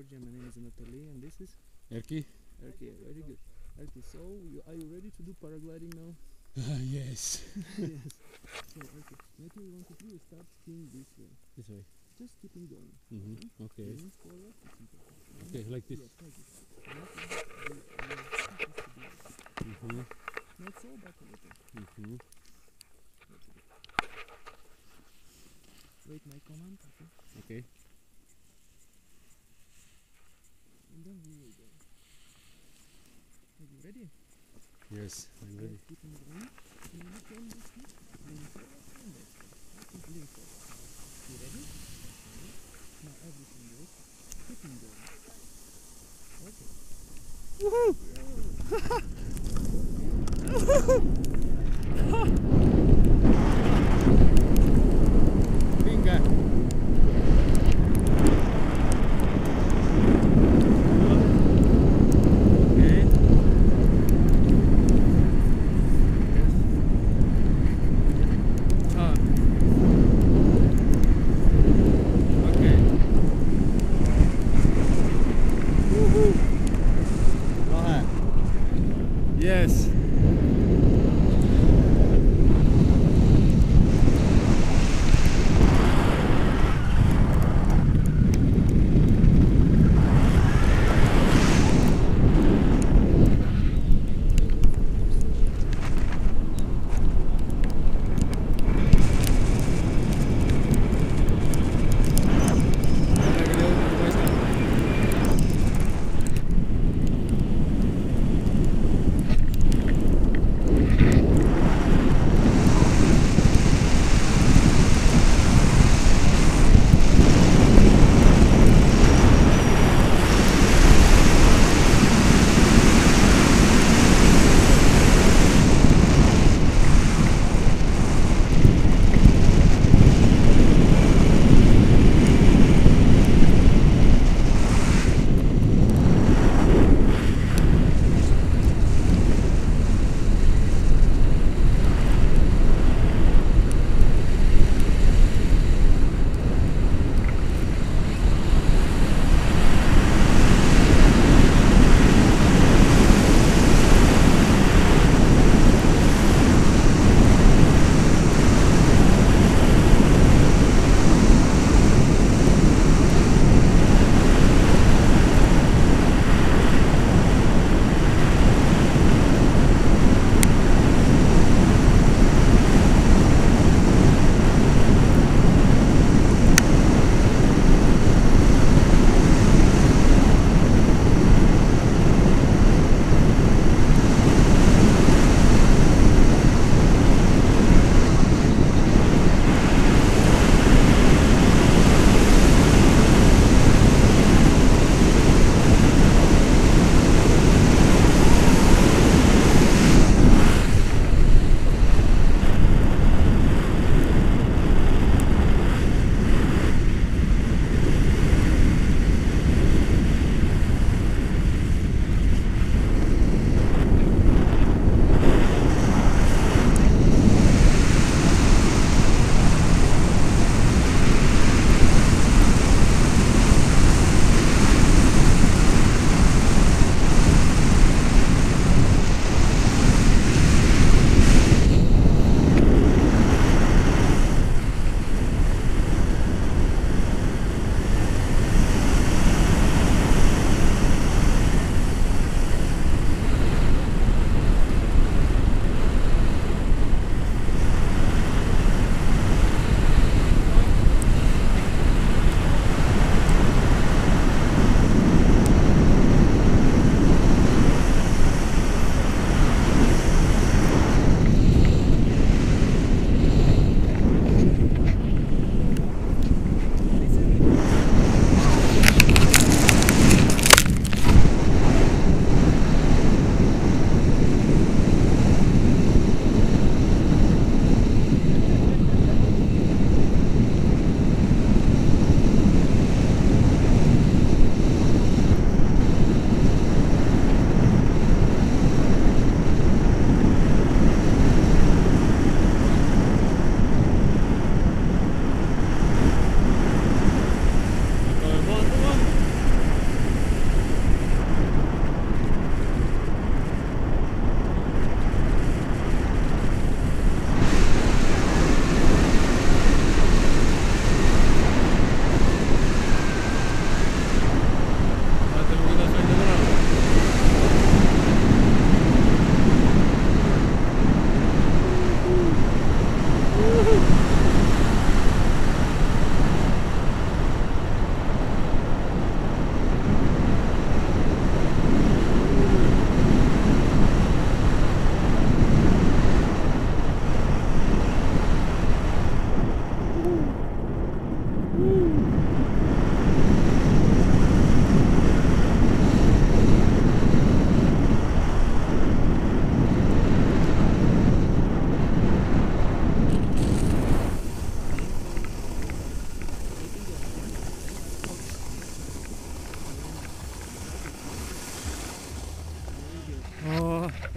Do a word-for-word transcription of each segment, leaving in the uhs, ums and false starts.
Georgia. My name is Anatoly, and this is Erki? Erki. Very good. Erki, so you, are you ready to do paragliding now? Yes. Yes. So, Erki, maybe you want to do is start skiing this way. This way. Just keeping going. Mm-hmm. Okay. Leaning forward. It's important. Okay, like this. Yes, like this. Not to be- be- be- Mm-hmm. Not so, but a little. Mm-hmm. Wait my command, okay? Okay. And then we will go. Are you ready? Yes, I'm ready. Just keeping going. And you can just keep leaning forward and back. Just lean forward. You ready? Okay. Now everything goes. Keeping going. Okay. Vinga. Okay. Ah. Okay. Woohoo. Bra här.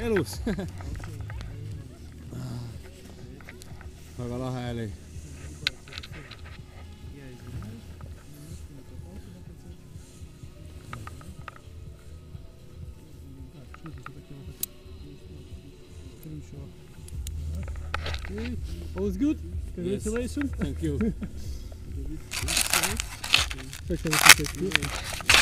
elus. väga lahe oli. Okay, all's good. Congratulations. Thank you. Check everything.